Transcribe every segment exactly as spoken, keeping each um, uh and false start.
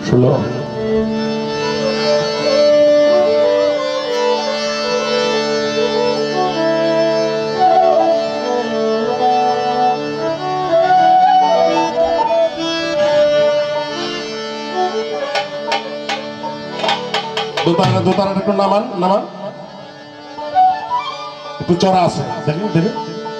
ষোলো দোতারা দোতারাটা একটু নামান নামান একটু চড়া আছে দেখি দেখি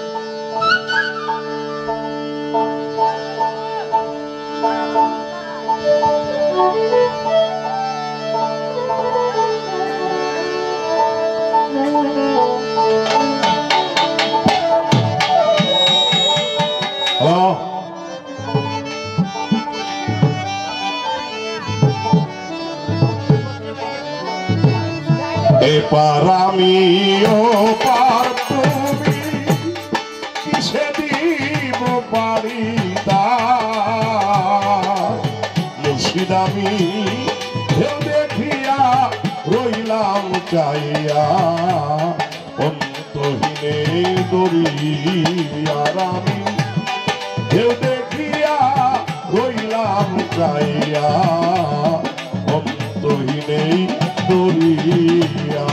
এপার আমি ও পার তুমি কিসে দিব পারি মুর্শিদ আমি ঢেউ দেখিয়া রইলাম চাইয়া অন্তহীনে দরিয়ার আমি ঢেউ দেখিয়া রইলাম চাইয়া অন্তহীনে দরিয়া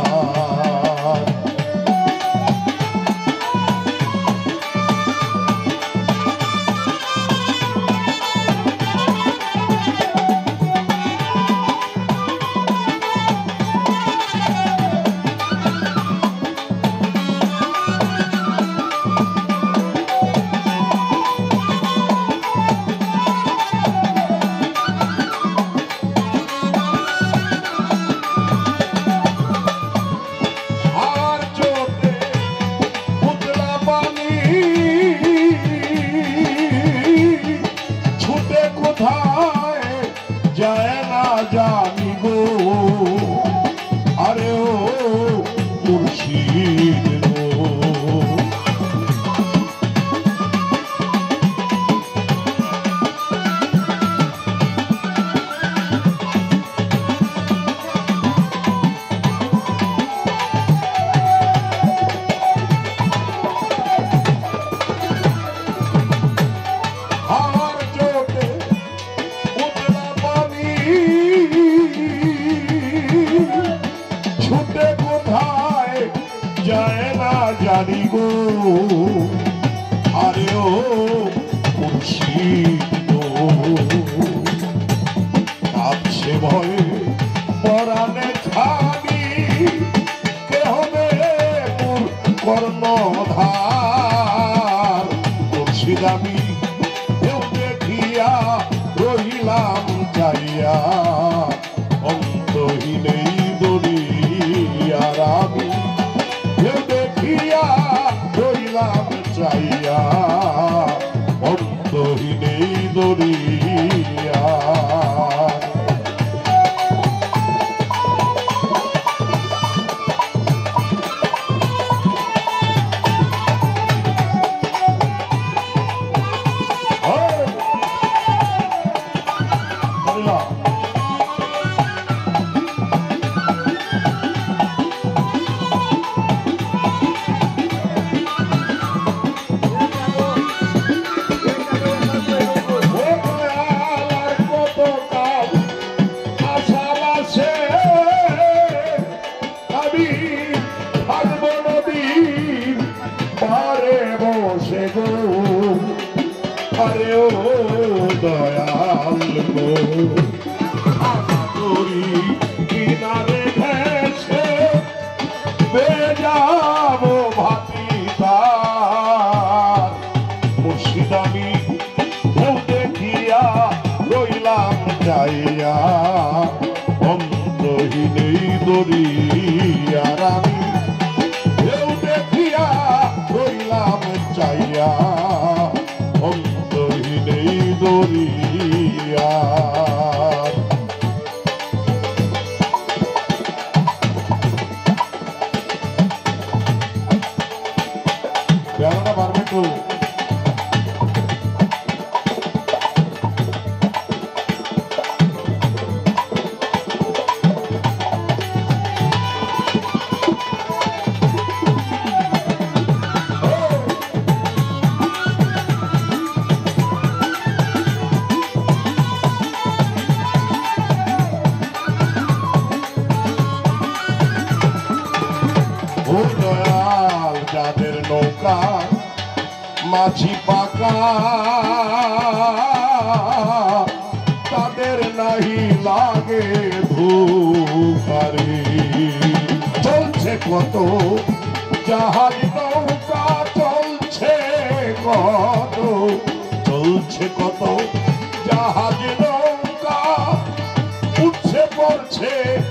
যায় না জানি গো আরে ও মুর্শিদ ছুটে কোথায় যায় না জানি গো আরে ও মুর্শিদ কাঁদছে ভয়ে পরাণে খানি কে হবে মোর কর্ণধার মুর্শিদ আমি ঢেউ দেখিয়া রহিলাম চাইয়া অন্তহীনে দরিয়ার আমি ঢেউ দেখিয়া রইলাম চাইয়া অন্তহীনে দরিয়া আরে ও দয়াল গো আমারি কিনারে ভেসে বেজাবো ভাতিতার মুর্শিদ আমি ঢেউ দেখিয়া রইলাম চাইয়া অন্তহীনে দরিয়ার আমি ঢেউ দেখিয়া রইলাম চাইয়া অন্তহীনে দরিয়া বেড়াটা পারবে তো মাঝি পাকা তাদের নাহি লাগে ধূপারে চলছে কত জাহাজ নৌকা চলছে কত চলছে কত জাহাজ নৌকা উঠছে পড়ছে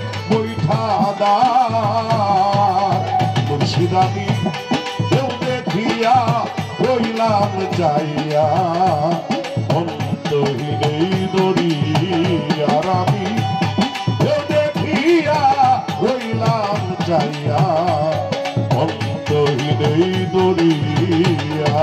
বৈঠাদার মুর্শিদামি কেউ দেখিয়া রইলাম যাইয়া অন্তহীন এই দরিয়ার আমি কেউ দেখিয়া রইলাম যাইয়া অন্তহীন এই দরিয়া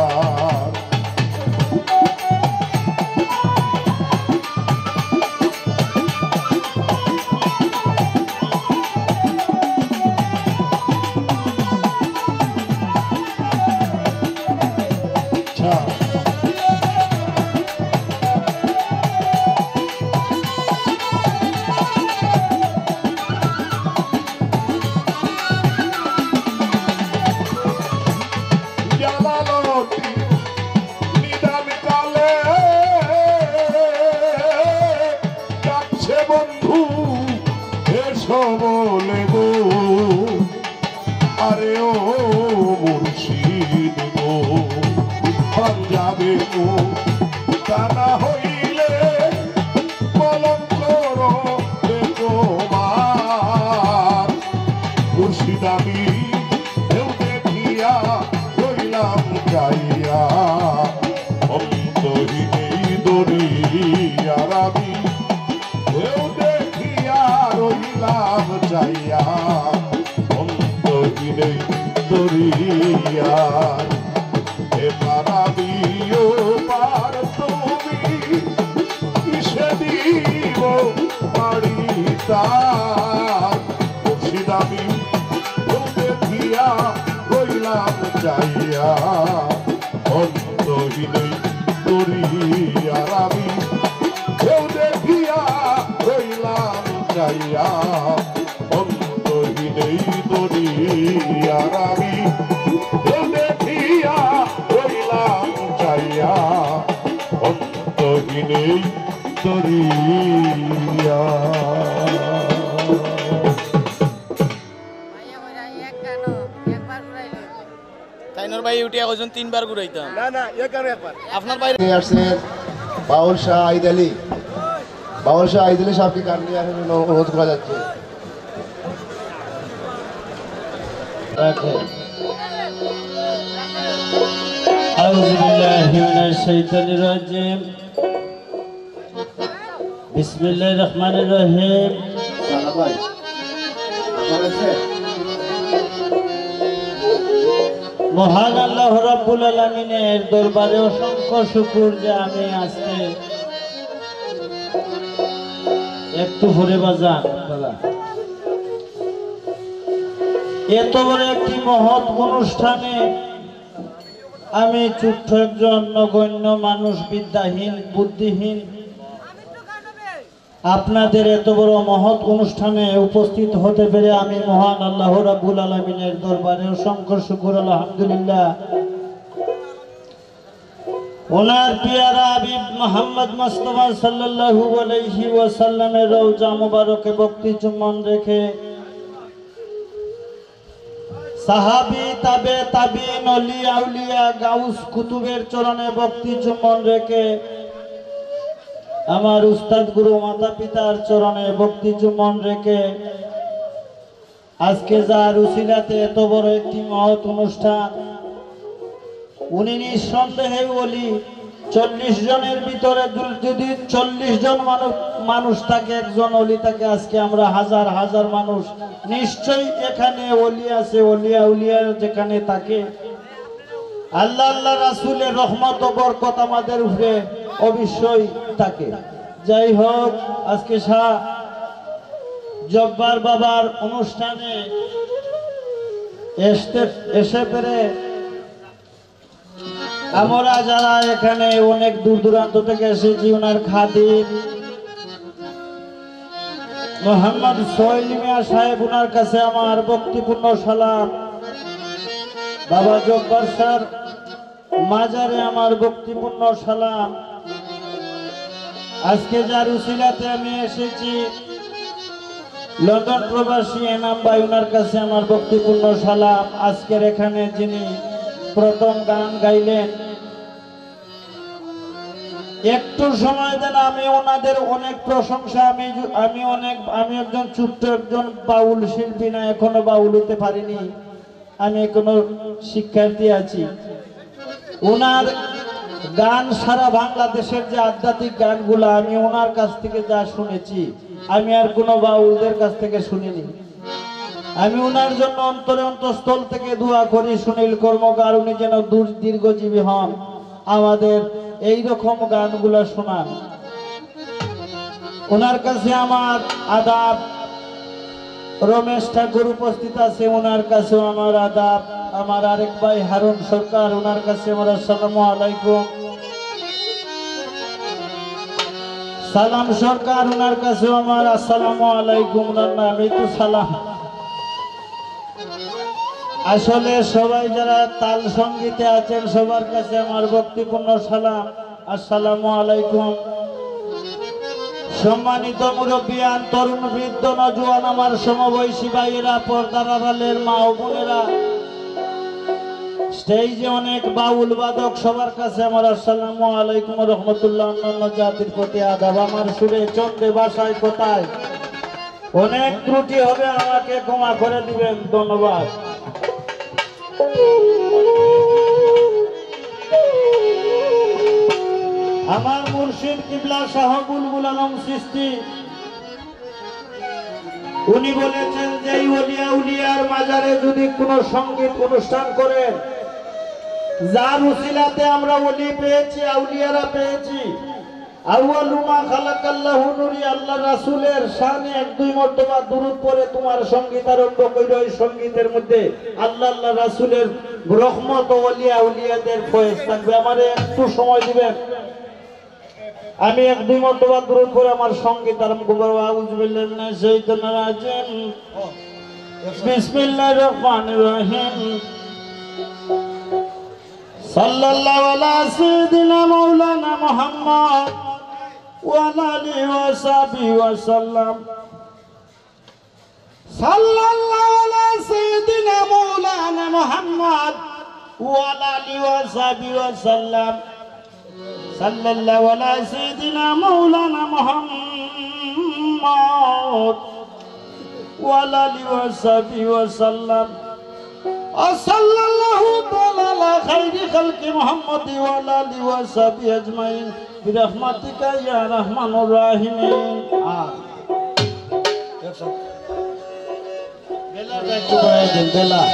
বলে গো আরে ও মুর্শিদ গো পাঞ্জাবে গো তা না হইলে কলঙ্ক রবে তোমার মুর্শিদ আমি কেউ দেখিয়া রইলাম যাইয়া অন্তহীন এই দরিয়ার আমি কেউ দেখিয়া রইলাম যাইয়া অন্তহীন এই দরিয়ার এবার আমি ও পার তুমি কিসে দিব বাড়ি তার মুর্শিদ আমি কেউ দেখিয়া রইলাম যাইয়া অন্তহীন এই দরিয়ার আমি কেউ দেখিয়া রইলাম যাইয়া অন্তহীন এই দরিয়ার আমি কেউ দেখিয়া রইলাম যাইয়া অন্তহীন এই দরিয়া তাইনোর ভাই উঠিয়া কইছেন তিনবার ঘুরাইতাম না না একবার একবার আপনার ভাই নিয়ে আসছেন বাউল শাহ আইদ আলী বাউল শাহ আইদ আলী সাহেবকে গান নিয়ে আসার জন্য অনুরোধ করা যাচ্ছে। আউযু বিল্লাহি মিনাশ শাইতানির রাজিম বিসমিল্লাহির রহমানির রহিম। সালা ভাই আপনার আছে মহান আল্লাহ রাব্বুল আলামিনের দরবারে অসংখ্য শুকর যে আমি আজকে একটু ভরে বাজান এত বড় একটি মহৎ অনুষ্ঠানে আমি ছোট্ট একজন নগণ্য মানুষ, বিদ্যাহীন বুদ্ধিহীন, আপনাদের এত বড় মহৎ অনুষ্ঠানে উপস্থিত হতে পেরে আমি মহান আল্লাহ রাব্বুল আলামিনের দরবারে অসংখ্য শুকর আলহামদুলিল্লাহ। ওনার পিয়ারা হাবিব মুহাম্মদ মুস্তাফা সাল্লাল্লাহু আলাইহি ওয়াসাল্লামের রওজা মুবারকে ভক্তি চুম্বন রেখে সাহাবী তাবে তাবিন ওলি আউলিয়া গাউস কুতুবের চরণে ভক্তি চুম্বন রেখে আমার উস্তাদ গুরু মাতা পিতার চরণে ভক্তি চুম্বন রেখে আজকে যার উসিলাতে এত বড় একটি মহৎ অনুষ্ঠান, উনি নিঃসন্দেহে ওলি। চল্লিশ জনের ভিতরে যদি চল্লিশ জন মানুষ মানুষ থাকে, একজন ওলি থাকে, আজকে আমরা হাজার হাজার মানুষ, নিশ্চয়ই এখানে ওলি আছে। ওলিয়া উলিয়া যেখানে থাকে আল্লাহ আল্লাহ রাসূলের রহমত ও বরকত আমাদের উপরে অবশ্যই থাকে। যাই হোক, আজকে শাহ জব্বার বাবার অনুষ্ঠানে এসে পেরে আমরা যারা এখানে অনেক দূর দূরান্ত থেকে এসেছি, ওনার খাদিম মোহাম্মদ সোহেল মিয়া সাহেব, ওনার কাছে আমার ভক্তিপূর্ণ সালাম। বাবা জব্বার স্যার মাজারে আমার ভক্তিপূর্ণ সালাম। আজকে যার উসিলাতে আমি এসেছি, লন্ডন প্রবাসী এনাম ভাই, ওনার কাছে আমার ভক্তিপূর্ণ সালাম। আজকের এখানে যিনি প্রথম গান গাইলেন, একটু সময় দেন, আমি ওনাদের অনেক প্রশংসা, আমি আমি অনেক আমি একজন ছোট্ট একজন বাউল শিল্পী না, এখনো বাউল হতে পারিনি, আমি এখনো শিক্ষার্থী আছি। ওনার গান সারা বাংলাদেশের যে আধ্যাত্মিক গানগুলো আমি ওনার কাছ থেকে যা শুনেছি, আমি আর কোনো বাউলদের কাছ থেকে শুনিনি। আমি ওনার জন্য অন্তরে অন্তঃস্থল থেকে দোয়া করি, সুনীল কর্মকার উনি যেন দূর দীর্ঘজীবী হন, আমাদের এই রকম গানগুলো শোনান। ওনার কাছে আমার আদাব। রমেশ ঠাকুর উপস্থিত আছে, ওনার কাছেও আমার আদাব। আমার আরেক ভাই হারুন সরকার, ওনার কাছে আমার আসসালামু আলাইকুম। সালাম সরকার, ওনার কাছেও আমার আসসালামু আলাইকুম। ওনার নামই তো সালাম। আসলে সবাই যারা তাল সঙ্গীতে আছেন সবার কাছে আমার ভক্তিপূর্ণ সালাম, আসসালামু আলাইকুম। সম্মানিত মুরব্বিয়ান, তরুণ বৃদ্ধ নজওয়ান, আমার সমবয়সী ভাইয়েরা, পর্দার আড়ালের মা ও বোনেরা, স্টেজে অনেক বাউল বাদক, সবার কাছে আমার আসসালামু আলাইকুম রহমতুল্লাহ। অন্যান্য জাতির প্রতি আদাব। আমার সুরে চন্দ্রে ভাষায় কোথায় অনেক ত্রুটি হবে, আমাকে ক্ষমা করে দিবেন। ধন্যবাদ। আমার মুর্শিদ কিবলা শাহ বুলবুল আলম সৃষ্টি, উনি বলেছেন যে এই ওলিয়া উলিয়ার মাজারে যদি কোনো সঙ্গীত অনুষ্ঠান করেন, যার উসিলাতে আমরা ওলি পেয়েছি, আউলিয়ারা পেয়েছি, আউয়ালু মা খালাকাল্লাহু নূরি, আল্লাহ রাসূলের শানে এক দুই মর্তবা দুরূদ পড়ে তোমার সঙ্গীত আরম্ভ কইরো। এই সঙ্গীতের মধ্যে আল্লাহ আল্লাহ রাসূলের রহমত ও ওলিয়া উলিয়াদের ফয়েজ থাকবে। আমারে একটু সময় দিবেন, আমি এক দুই মর্তবা দুরূদ পড়ে আমার সঙ্গীত আরম্ভ করব। আউযু বিল্লাহি মিনাশ শাইতানির রাজিম, বিসমিল্লাহির রহমানির রহিম। সাল্লাল্লাহু আলা সাইয়্যিদিনা মাওলানা মুহাম্মদ ওয়া আলা আলিহি ওয়া সাহবিহি ওয়া সাল্লাম। সাল্লাল্লাহু আলা সাইয়্যিদিনা মাওলানা মুহাম্মদ ওয়া আলা আলিহি ওয়া সাহবিহি ওয়া সাল্লাম। সাল্লাল্লাহু আলা সাইয়্যিদিনা মাওলানা মুহাম্মদ ওয়া আলা আলিহি ওয়া সাহবিহি ওয়া সাল্লাম। সাল্লাল্লাহু তাআলা আলা খাইরি খালকি মুহাম্মদ ওয়া আলা আলিহি ওয়া সাহবিহি আজমাইন বিরহমাতিকা ইয়া রাহমানুর রাহিমিন। বেলাটা একটু বাড়াই দেন, বেলা।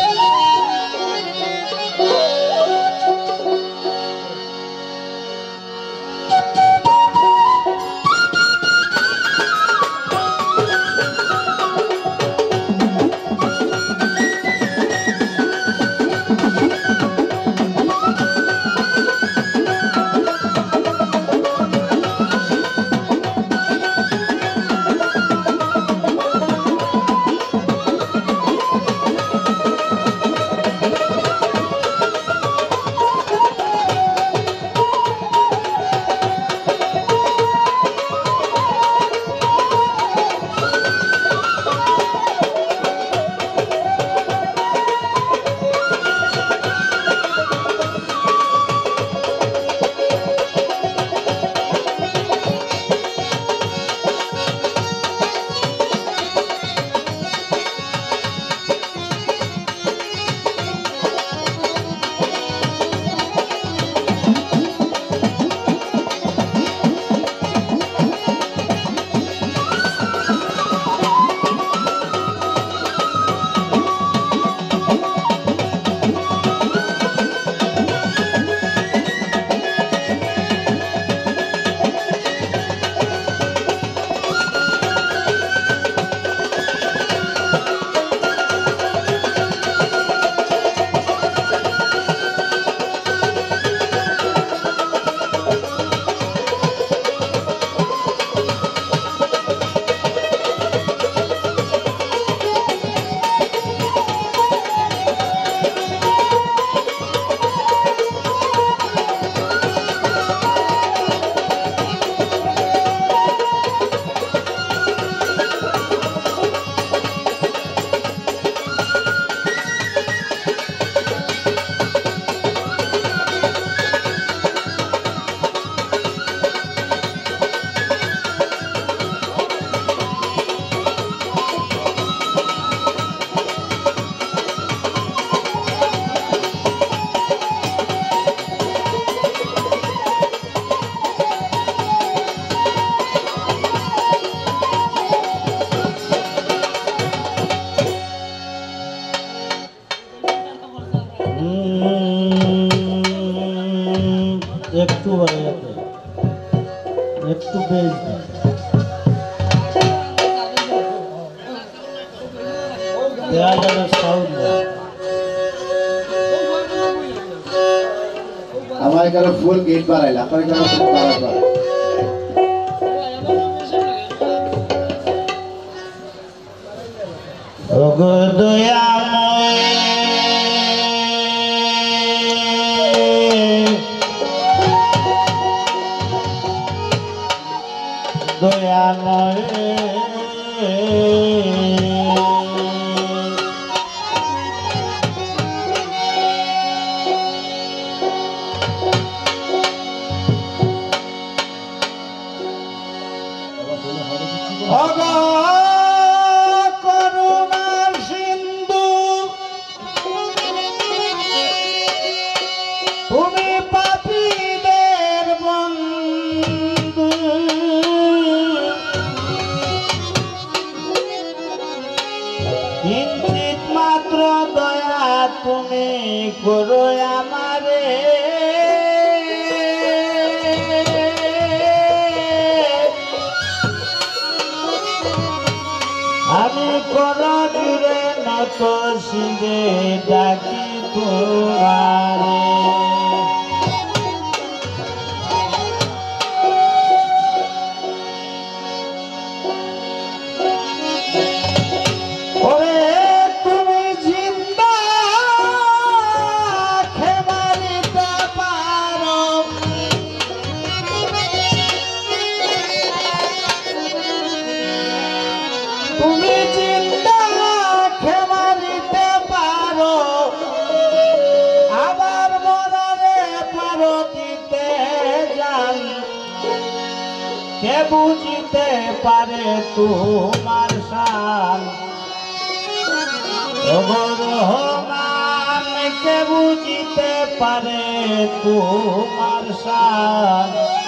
দেখা যাবে সাউন্ড আমার এখানে ফুল গেট বাড়াইলে আপনার এখানে ফুল বাড়াইবা ওগো দয়াময় দয়াময় ওগো করুণার সিন্ধু তুমি পাপীদের বন্ধু কিঞ্চিত মাত্র দয়া তুমি করো আমারে আমি কর জুড়ে নত শিরে ডাকি তোমারে ওরে তুমি জিন্দা খেমারিতে পারো তুমি জিন্দা খেমারিতে পারো আবার মরণে পারো দিতে যান কে বুঝিতে পারে তোমার শান ওগো রহমান কে বুঝিতে পারে তোমার শান